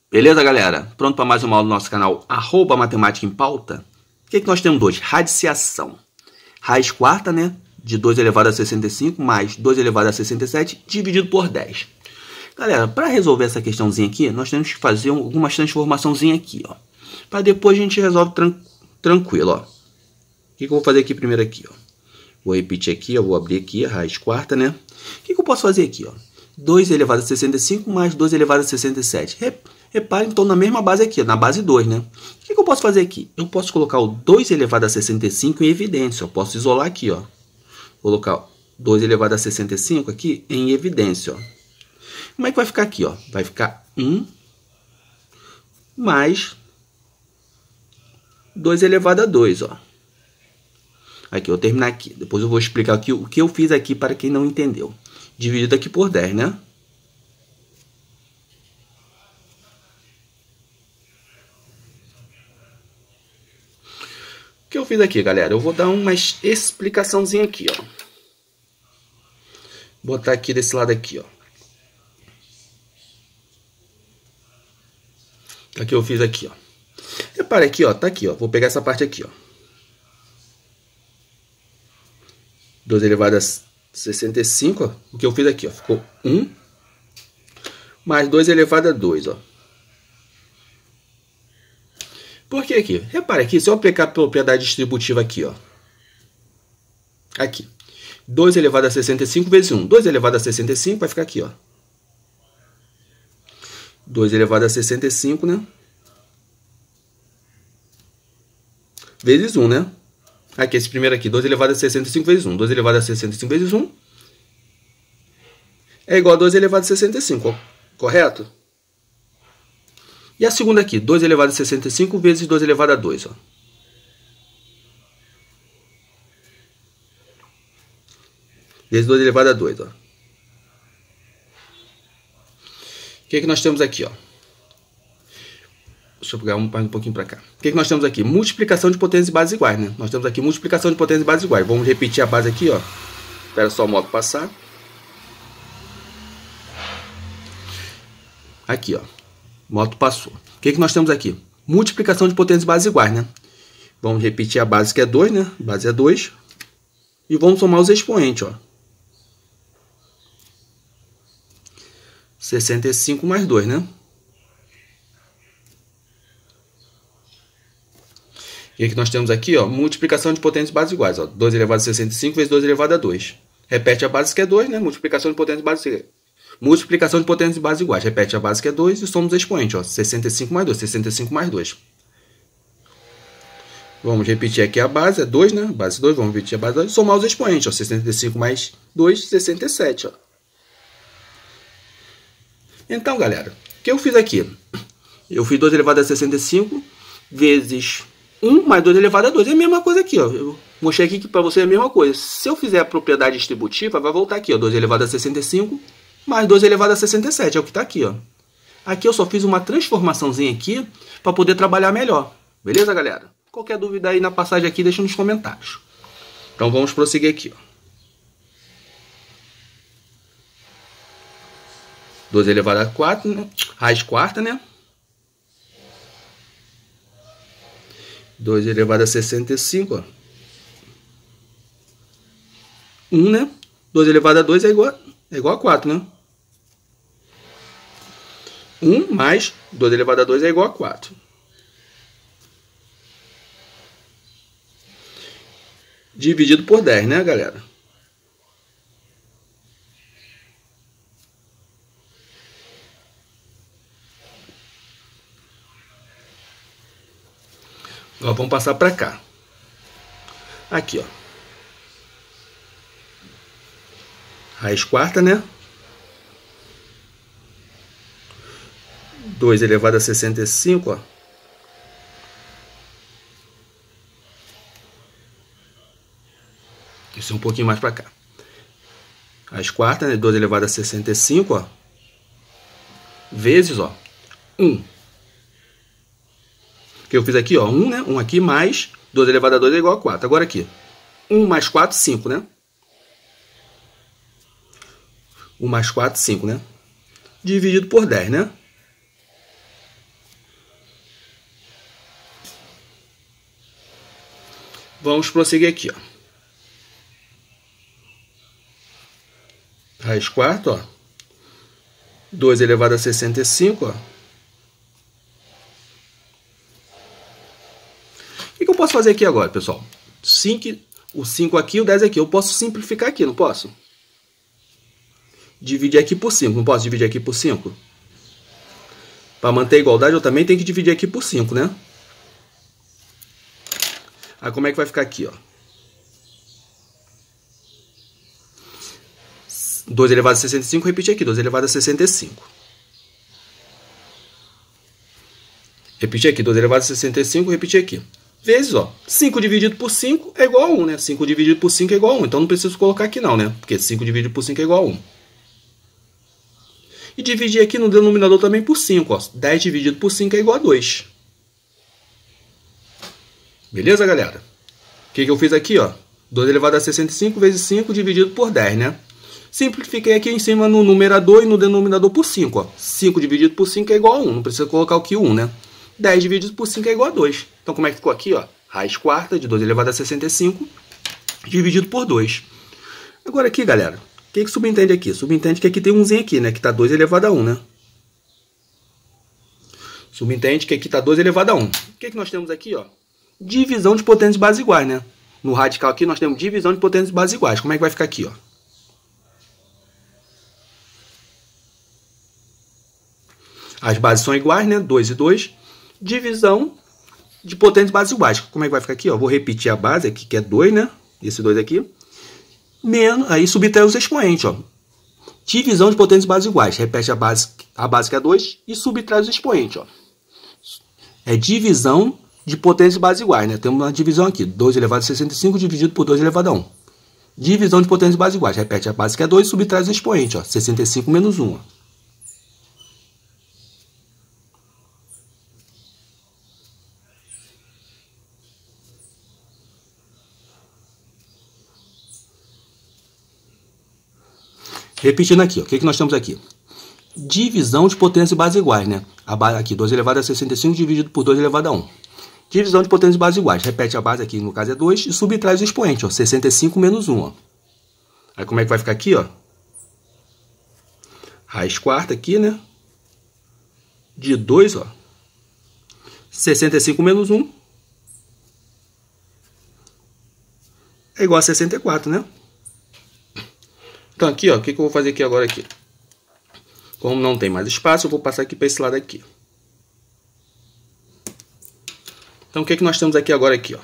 Beleza, galera? Pronto para mais uma aula do nosso canal @matemática em pauta? O que nós temos hoje? Radiciação. Raiz quarta, né? De 2 elevado a 65 mais 2 elevado a 67 dividido por 10. Galera, para resolver essa questãozinha aqui, nós temos que fazer algumas transformaçõezinhas aqui, ó. Para depois a gente resolve tranquilo, ó. O que eu vou fazer aqui primeiro aqui, ó? Vou repetir aqui, eu vou abrir aqui a raiz quarta, né? O que eu posso fazer aqui, ó? 2 elevado a 65 mais 2 elevado a 67. Repare, então, na mesma base aqui, na base 2, né? O que eu posso fazer aqui? Eu posso colocar o 2 elevado a 65 em evidência. Eu posso isolar aqui, ó. Colocar 2 elevado a 65 aqui em evidência, ó. Como é que vai ficar aqui, ó? Vai ficar 1 mais 2 elevado a 2, ó. Aqui, eu vou terminar aqui. Depois eu vou explicar aqui o que eu fiz aqui para quem não entendeu. Dividido aqui por 10, né? O que eu fiz aqui, galera? Eu vou dar uma explicaçãozinha aqui, ó. Vou botar aqui desse lado aqui, ó. Aqui eu fiz aqui, ó. Repare aqui, ó. Tá aqui, ó. Vou pegar essa parte aqui, ó. 2 elevado a 65, ó. O que eu fiz aqui, ó. Ficou 1 mais 2 elevado a 2, ó. Por que aqui? Repare aqui, se eu aplicar a propriedade distributiva aqui, ó. Aqui. 2 elevado a 65 vezes 1. 2 elevado a 65 vai ficar aqui, ó. 2 elevado a 65, né? Vezes 1, né? Aqui, esse primeiro aqui. 2 elevado a 65 vezes 1. 2 elevado a 65 vezes 1 é igual a 2 elevado a 65, correto? E a segunda aqui, 2 elevado a 65 vezes 2 elevado a 2, ó. Vezes 2 elevado a 2, ó. O que nós temos aqui, ó? Deixa eu pegar um pouquinho para cá. O que nós temos aqui? Multiplicação de potências e bases iguais, né? Nós temos aqui multiplicação de potências e bases iguais. Vamos repetir a base aqui, ó. Espera só o modo passar. Aqui, ó. Moto passou. O que nós temos aqui? Multiplicação de potências e bases iguais, né? Vamos repetir a base que é 2, né? A base é 2. E vamos somar os expoentes, ó. 65 mais 2, né? E aqui nós temos aqui, ó, multiplicação de potências e bases iguais, ó. 2 elevado a 65 vezes 2 elevado a 2. Repete a base que é 2, né? Multiplicação de potências e bases iguais. Multiplicação de potências e bases iguais. Repete a base que é 2 e soma os expoentes, ó. 65 mais 2. 65 mais 2. Vamos repetir aqui a base, é 2, né? Base 2, vamos repetir a base 2 e somar os expoentes, ó. 65 mais 2, 67, ó. Então, galera, o que eu fiz aqui? Eu fiz 2 elevado a 65 vezes 1 mais 2 elevado a 2. É a mesma coisa aqui, ó. Eu mostrei aqui que para você é a mesma coisa. Se eu fizer a propriedade distributiva, vai voltar aqui, ó. 2 elevado a 65 mais 2 elevado a 67. É o que está aqui, ó. Aqui eu só fiz uma transformaçãozinha aqui para poder trabalhar melhor. Beleza, galera? Qualquer dúvida aí na passagem aqui, deixa nos comentários. Então vamos prosseguir aqui, ó. 2 elevado a 4, né? Raiz quarta, né? 2 elevado a 65, ó. 1, né? 2 elevado a 2 é igual a 4, né? 1 mais 2 elevado a 2 é igual a 4. Dividido por 10, né, galera? Agora vamos passar para cá. Aqui, ó. Raiz quarta, né? 2 elevado a 65, ó. Isso é um pouquinho mais para cá. Raiz quarta, né? 2 elevado a 65, ó. Vezes, ó, 1. Que eu fiz aqui, ó, 1, né? 1 aqui mais 2 elevado a 2 é igual a 4. Agora aqui, 1 mais 4, 5, né? 1 mais 4, 5, né? Dividido por 10, né? Vamos prosseguir aqui, ó. Raiz quarta, ó. 2 elevado a 65, ó. O que eu posso fazer aqui agora, pessoal? O 5 aqui, o 10 aqui. Eu posso simplificar aqui, não posso? Dividir aqui por 5. Não posso dividir aqui por 5? Para manter a igualdade, eu também tenho que dividir aqui por 5, né? Aí como é que vai ficar aqui, ó? 2 elevado a 65, repetir aqui. 2 elevado a 65. Repetir aqui. 2 elevado a 65, repetir aqui. Vezes, ó. 5 dividido por 5 é igual a 1, né? 5 dividido por 5 é igual a 1. Então não preciso colocar aqui não, né? Porque 5 dividido por 5 é igual a 1. E dividir aqui no denominador também por 5, ó. 10 dividido por 5 é igual a 2. Beleza, galera? O que eu fiz aqui, ó? 2 elevado a 65 vezes 5 dividido por 10, né? Simplifiquei aqui em cima no numerador e no denominador por 5, ó. 5 dividido por 5 é igual a 1. Não precisa colocar aqui 1, né? 10 dividido por 5 é igual a 2. Então, como é que ficou aqui, ó? Raiz quarta de 2 elevado a 65 dividido por 2. Agora aqui, galera, o que subentende aqui? Subentende que aqui tem umzinho aqui, né? Que tá 2 elevado a 1, né? Subentende que aqui tá 2 elevado a 1. O que nós temos aqui, ó? Divisão de potências de bases iguais, né? No radical aqui nós temos divisão de potências de bases iguais. Como é que vai ficar aqui, ó? As bases são iguais, né? 2 e 2. Divisão de potências de bases iguais. Como é que vai ficar aqui, ó? Vou repetir a base aqui, que é 2, né? Esse 2 aqui. Menos, aí subtrai os expoentes, ó. Divisão de potências de bases iguais. Repete a base que é 2 e subtrai os expoentes, ó. É divisão de potências de bases iguais, né? Temos uma divisão aqui. 2 elevado a 65 dividido por 2 elevado a 1. Divisão de potências de bases iguais. Repete a base que é 2 e subtrai os expoentes, ó. 65 menos 1, ó. Repetindo aqui, ó, o que nós temos aqui? Divisão de potências de bases iguais, né? Aqui, 2 elevado a 65 dividido por 2 elevado a 1. Divisão de potências de bases iguais. Repete a base aqui, no caso é 2, e subtrai o expoente, ó. 65 menos 1, ó. Aí como é que vai ficar aqui, ó? Raiz quarta aqui, né? De 2, ó. 65 menos 1 é igual a 64, né? Então aqui, ó, o que eu vou fazer aqui agora aqui? Como não tem mais espaço, eu vou passar aqui para esse lado aqui. Então o que nós temos aqui agora aqui, ó?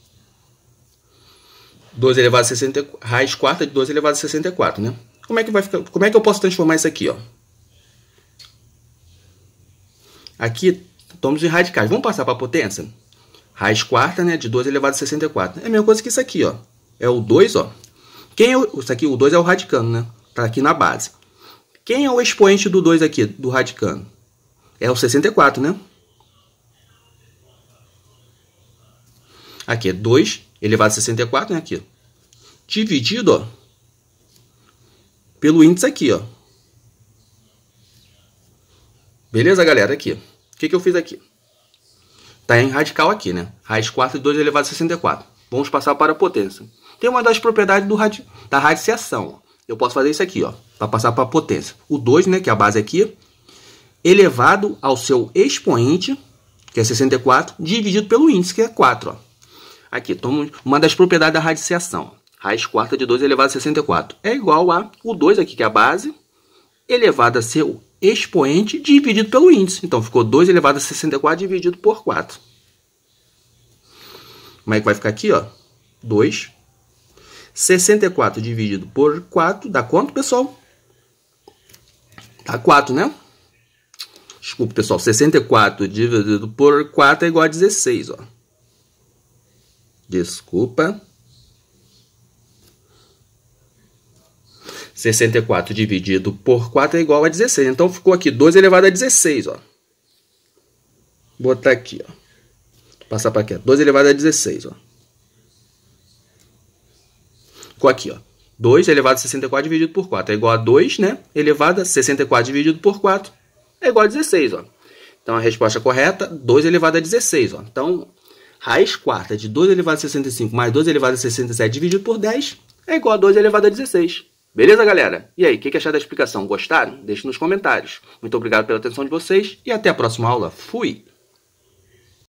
2 elevado a 64, raiz quarta de 2 elevado a 64, né? Como é que vai ficar? Como é que eu posso transformar isso aqui, ó? Aqui estamos em radicais. Vamos passar para a potência? Raiz quarta, né, de 2 elevado a 64. É a mesma coisa que isso aqui, ó. É o 2, ó. Isso aqui, o 2 é o radicando, né? Tá aqui na base. Quem é o expoente do 2 aqui, do radicando? É o 64, né? Aqui é 2 elevado a 64, né? Aqui. Dividido, ó, pelo índice aqui, ó. Beleza, galera? Aqui. O que eu fiz aqui? Tá em radical aqui, né? Raiz quarta de 2 elevado a 64. Vamos passar para a potência. Tem uma das propriedades da radiciação. Eu posso fazer isso aqui, ó, para passar para a potência. O 2, né, que é a base aqui, elevado ao seu expoente, que é 64, dividido pelo índice, que é 4, ó. Aqui, toma uma das propriedades da radiciação. Raiz quarta de 2 elevado a 64 é igual a o 2 aqui, que é a base, elevado a seu expoente, dividido pelo índice. Então, ficou 2 elevado a 64 dividido por 4. Como é que vai ficar aqui, ó? 2. 64 dividido por 4 dá quanto, pessoal? Dá 4, né? Desculpa, pessoal. 64 dividido por 4 é igual a 16, ó. Desculpa. 64 dividido por 4 é igual a 16. Então, ficou aqui 2 elevado a 16, ó. Vou botar aqui, ó. Vou passar para aqui, ó. 2 elevado a 16, ó. Ficou aqui, ó. 2 elevado a 64 dividido por 4 é igual a 2, né? Elevado a 64 dividido por 4 é igual a 16, ó. Então, a resposta correta, 2 elevado a 16, ó. Então, Raiz quarta de 2 elevado a 65 mais 2 elevado a 67 dividido por 10 é igual a 2 elevado a 16. Beleza, galera? E aí, o que acharam da explicação? Gostaram? Deixe nos comentários. Muito obrigado pela atenção de vocês e até a próxima aula. Fui!